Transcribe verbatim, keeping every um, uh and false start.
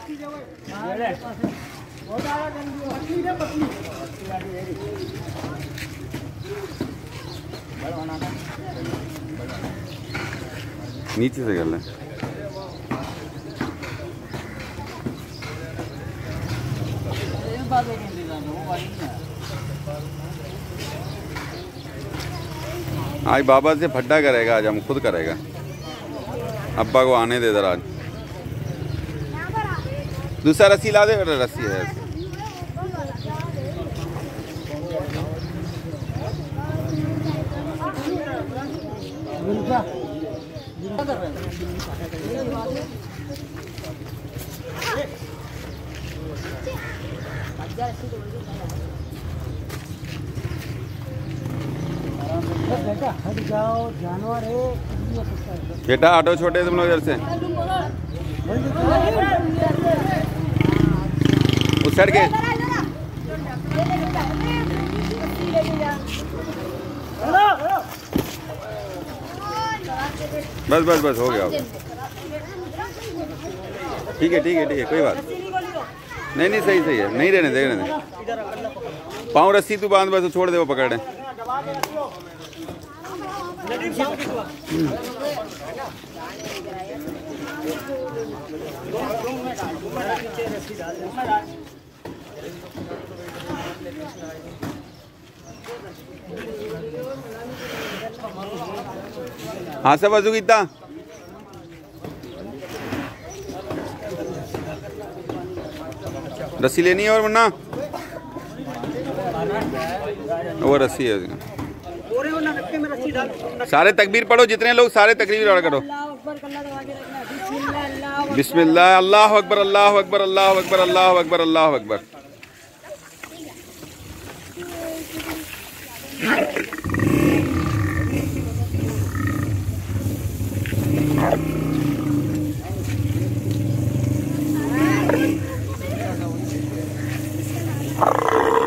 नीचे से कर लें। आज बाबा से फड्डा करेगा, आज हम खुद करेगा। अब्बा को आने दे इधर आज। दूसरा रस्सी ला दे, रस्सी है। जानवर है बेटा, ऑटो छोटे तुम लोग इधर से उस साइड के। बस बस बस हो गया। ठीक है ठीक है ठीक है, कोई बात नहीं। नहीं सही सही है, नहीं रहने दे, रहने दे। पाँव रस्सी तू बांध, बस छोड़ दे, वो पकड़े। हाँ सब बाजू कितना रस्सी लेनी है और वरना वो रस्सी है। सारे तकबीर पढ़ो, जितने लोग सारे तकबीर पढ़ा करो। बिस्मिल्लाह, अल्लाह अकबर, अल्लाह अकबर, अल्लाह अकबर, अल्लाह अकबर, अल्लाह अकबर। Oh